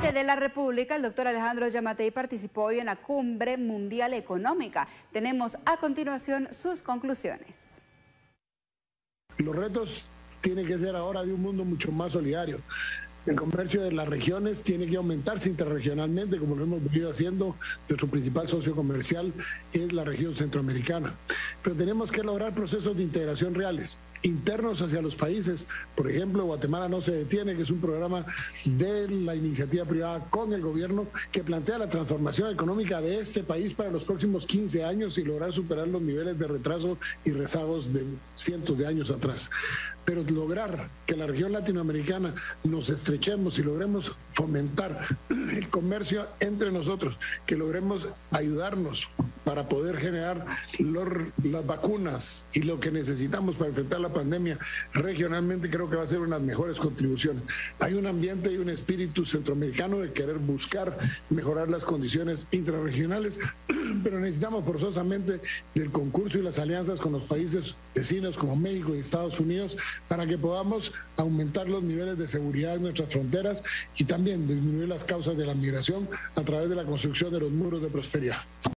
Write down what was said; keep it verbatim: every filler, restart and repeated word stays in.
presidente de la República, el doctor Alejandro Giammattei, participó hoy en la Cumbre Mundial Económica. Tenemos a continuación sus conclusiones. Los retos tienen que ser ahora de un mundo mucho más solidario. El comercio de las regiones tiene que aumentarse interregionalmente, como lo hemos venido haciendo. Nuestro principal socio comercial es la región centroamericana. Pero tenemos que lograr procesos de integración reales, internos hacia los países. Por ejemplo, Guatemala no se detiene, que es un programa de la iniciativa privada con el gobierno que plantea la transformación económica de este país para los próximos quince años y lograr superar los niveles de retraso y rezagos de cientos de años atrás. Pero lograr que la región latinoamericana nos estrechemos y logremos fomentar el comercio entre nosotros, que logremos ayudarnos para poder generar los, las vacunas y lo que necesitamos para enfrentar la pandemia regionalmente, creo que va a ser unas mejores contribuciones. Hay un ambiente y un espíritu centroamericano de querer buscar mejorar las condiciones intrarregionales, pero necesitamos forzosamente del concurso y las alianzas con los países vecinos como México y Estados Unidos para que podamos aumentar los niveles de seguridad en nuestras fronteras y también disminuir las causas de la migración a través de la construcción de los muros de prosperidad.